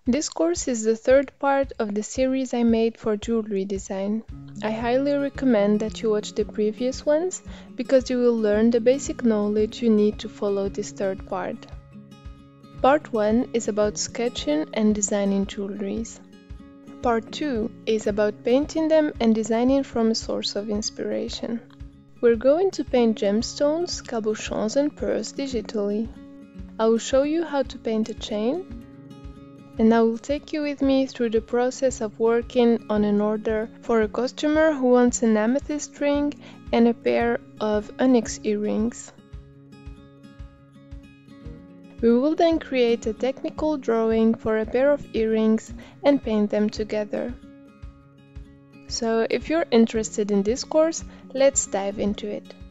This course is the third part of the series I made for jewelry design. I highly recommend that you watch the previous ones because you will learn the basic knowledge you need to follow this third part. Part 1 is about sketching and designing jewelries. Part 2 is about painting them and designing from a source of inspiration. We're going to paint gemstones, cabochons and pearls digitally. I will show you how to paint a chain, and I will take you with me through the process of working on an order for a customer who wants an amethyst ring and a pair of onyx earrings. We will then create a technical drawing for a pair of earrings and paint them together. So if you're interested in this course, let's dive into it.